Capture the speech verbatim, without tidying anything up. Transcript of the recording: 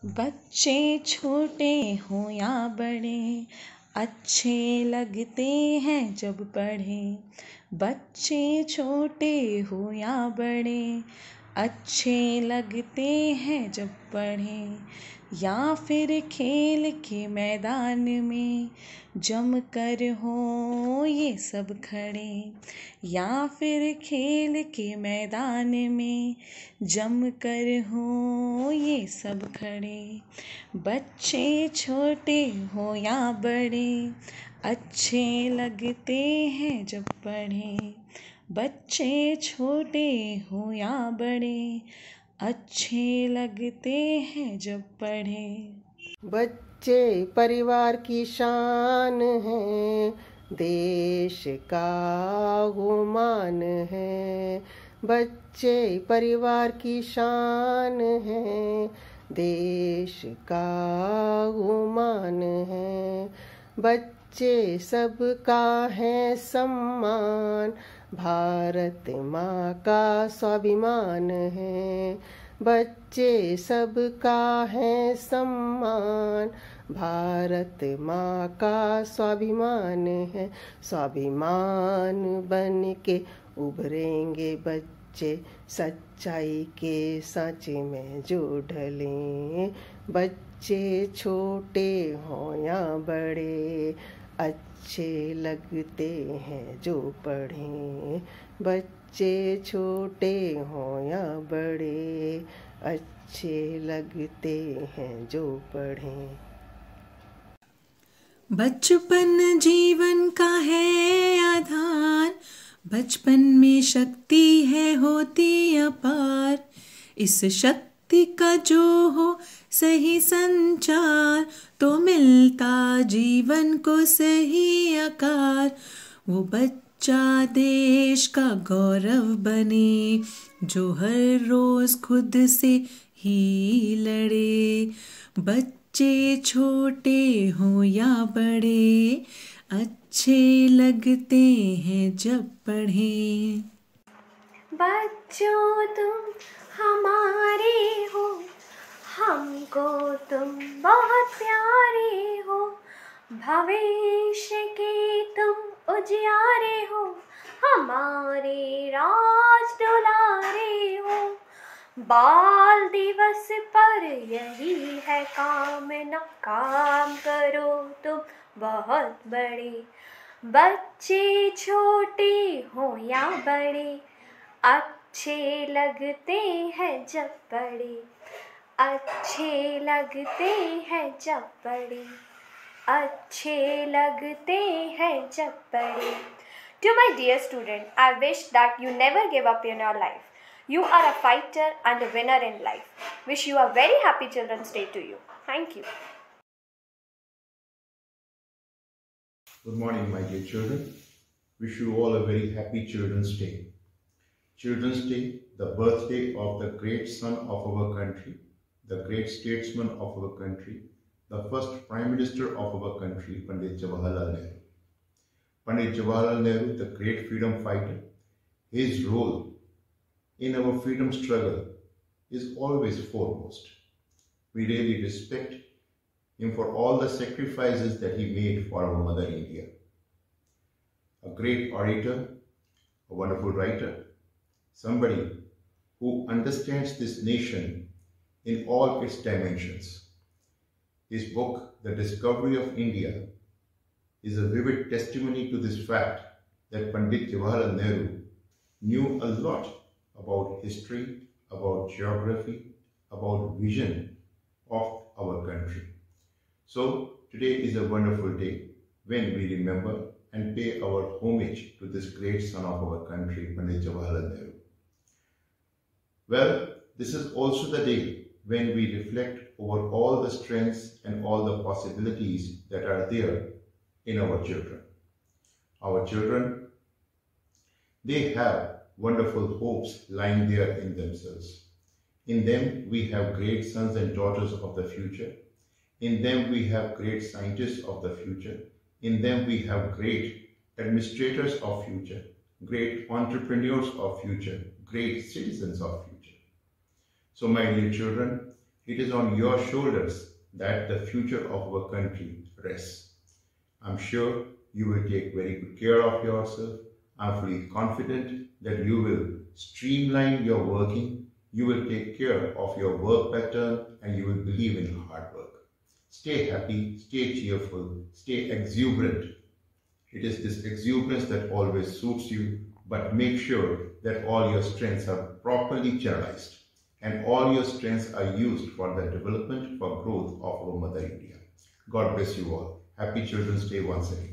बच्चे छोटे हों या बड़े, अच्छे लगते हैं जब पढ़ें। बच्चे छोटे हों या बड़े, अच्छे लगते हैं जब पढ़ें। या फिर खेल के मैदान में जम कर हों ये सब खड़े। या फिर खेल के मैदान में जम कर हों ये सब खड़े। बच्चे छोटे हों या बड़े, अच्छे लगते हैं जब पढ़ें। बच्चे छोटे हों या बड़े, अच्छे लगते हैं जब पढ़ें। बच्चे परिवार की शान हैं, देश का गुमान है। बच्चे परिवार की शान हैं, देश का गुमान है। बच्चे सबका है सम्मान, भारत माँ का स्वाभिमान है। बच्चे सबका है सम्मान, भारत माँ का स्वाभिमान है। स्वाभिमान बन के उभरेंगे बच्चे, सच्चाई के सांचे में जो ढलें। बच्चे छोटे हों या बड़े, अच्छे लगते हैं जो पढ़ें। बच्चे छोटे हों या बड़े, अच्छे लगते हैं जो पढ़ें। बचपन जीवन का है आधार, बचपन में शक्ति है होती अपार। इस शक्ति का जो हो सही संचार, तो मिलता जीवन को सही आकार। वो बच्चा देश का गौरव बने, जो हर रोज खुद से ही लड़े। बच्चे छोटे हों या बड़े, अच्छे लगते हैं जब पढ़ें। बच्चों तुम हमारे हो, हमको तुम बहुत प्यारे हो। भविष्य के तुम उजियारे हो, हमारे राज दुलारे हो। बाल दिवस पर यही है कामना, काम करो तुम बहुत बड़े। बच्चे छोटे हो या बड़े, अच्छे लगते हैं जब पढ़े। अच्छे लगते हैं जब पढ़े, अच्छे लगते हैं जब पढ़े। To my dear student, I wish that you never give up in your life. You are a fighter and a winner in life. Wish you a very happy Children's Day to you. Thank you. Good morning, my dear children. Wish you all a very happy Children's Day. Children's Day, the birthday of the great son of our country, the great statesman of our country, the first Prime Minister of our country, Pandit Jawaharlal Nehru. Pandit Jawaharlal Nehru, the great freedom fighter, his role in our freedom struggle is always foremost. We really respect him for all the sacrifices that he made for our mother India. A great orator, a wonderful writer, somebody who understands this nation in all its dimensions. His book, The Discovery of India, is a vivid testimony to this fact that Pandit Jawaharlal Nehru knew a lot about history, about geography, about vision of our country. So today is a wonderful day when we remember and pay our homage to this great son of our country, Pandit Jawaharlal Nehru. Well, this is also the day when we reflect over all the strengths and all the possibilities that are there in our children. Our children, they have wonderful hopes lying there in themselves. In them, we have great sons and daughters of the future. In them, we have great scientists of the future. In them, we have great administrators of future, great entrepreneurs of future, great citizens of future. So my dear children, It is on your shoulders that the future of our country rests. I'm sure you will take very good care of yourself. I'm fully confident that you will streamline your working, you will take care of your work pattern, and you will believe in hard work. Stay happy, stay cheerful, stay exuberant. It is this exuberance that always suits you, but make sure that all your strengths are properly channelized and all your strengths are used for the development, for growth of our Mother India. God bless you all. Happy Children's Day once again.